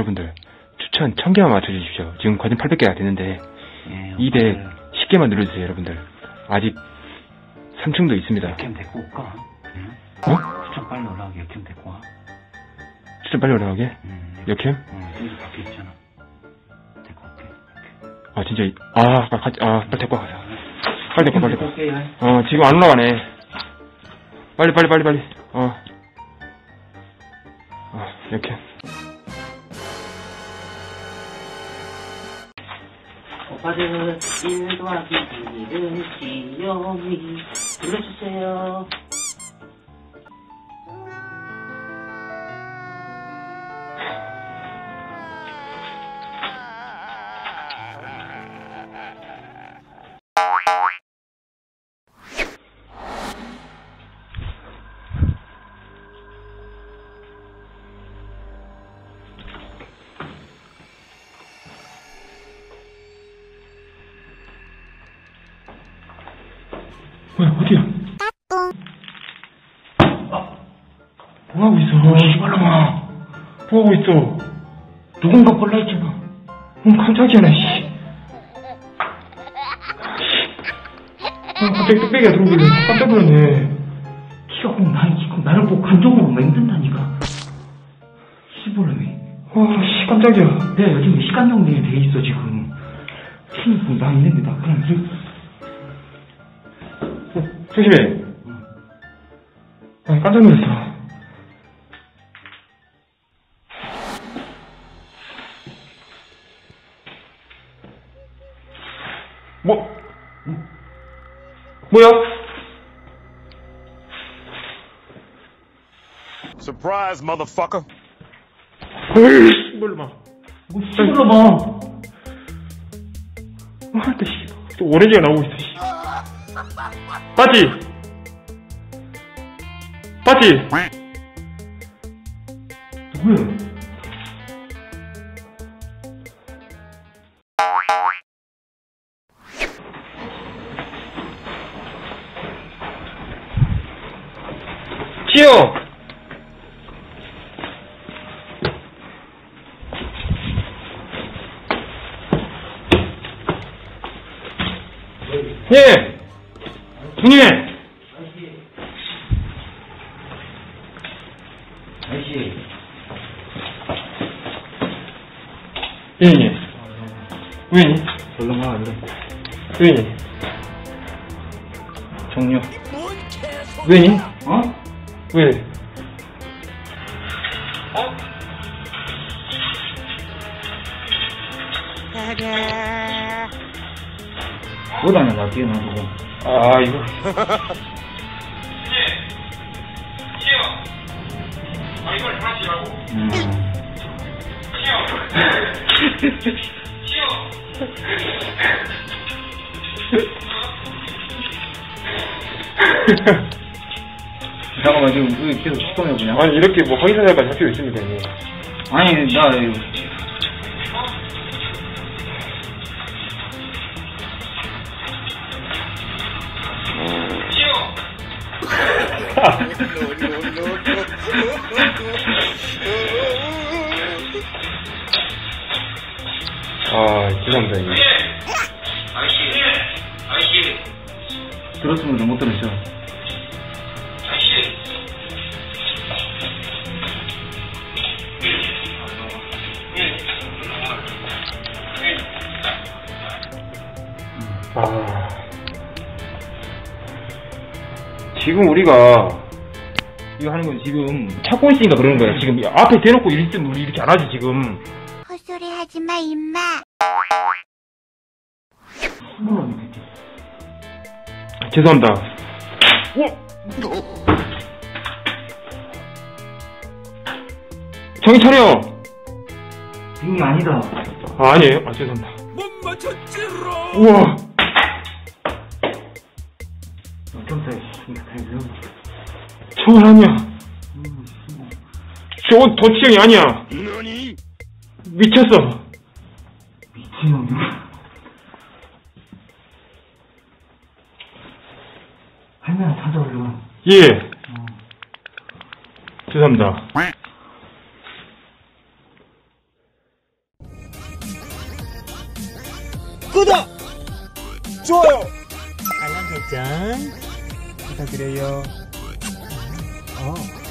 여러분들 추천 1000개만 맞춰주십시오. 지금 거진 800개가 됐는데 2대 10개만 눌러주세요. 여러분들 아직 3층도 있습니다. 역캠 데리고 올까? 응? 추천 빨리 올라가게. 역캠 데리고 와. 추천 빨리 올라가게? 역캠? 여기 밖에 있잖아. 데리고 올게. 아 진짜 빨리 데리고 가자. 빨리 데리고 올게. 지금 안 올라가네. 빨리 역캠. 오빠들 1 더하기 1은 귀요미 눌러주세요. 뭐야 어디야? 뭐하고 있어? 씨발놈아. 뭐하고 있어? 누군가 볼라 했잖아. 깜짝이야 나 씨. 갑자기 뚝배기가 들어오길래 깜짝 놀랐네. 키가 꼭 나를 보고 감정으로 맹든다니까. 씨발놈이. 깜짝이야. 내가 요즘에 시간 정리에 돼 있어 지금. 신입 나 있는데 나 그냥 조심해. 깜짝 놀랐어. 뭐야? Surprise, motherfucker. 몰라. 씨발놈아. 또 오렌지가 나오고 있어. 빠지. 누구야? 지효. 예. 형님. 아저씨. 예. 왜? 얼른 와, 얼른. 왜? 종료. 왜? 왜? 뭐다냐, 나 뒤에 놔두고. 이거. 이걸 하시라고. 잠깐만, 지금 왜 계속 시동해보냐? 아니 이렇게 뭐 확인사살까지 할 필요 있습니까 이거? 아니, 나 이거. 죄송합니다 이거. 아저씨. 들었으면 못 들었죠. 지금 우리가 이거 하는 건 지금 찾고 있으니까 그러는 거야. 지금 앞에 대놓고 있으면 우리 이렇게 안 하지 지금. 헛소리 하지마 임마. 죄송합니다. 정신 차려. 이건 아니다. 아니에요. 죄송합니다. 못 맞췄지롱. 우와. 저건 아니야. 저건 도치형이 아니야. 너니? 미쳤어. 미친놈. 할머니 찾아올려. 예. 죄송합니다. 구독! 좋아요! 알람 설정 부탁드려요.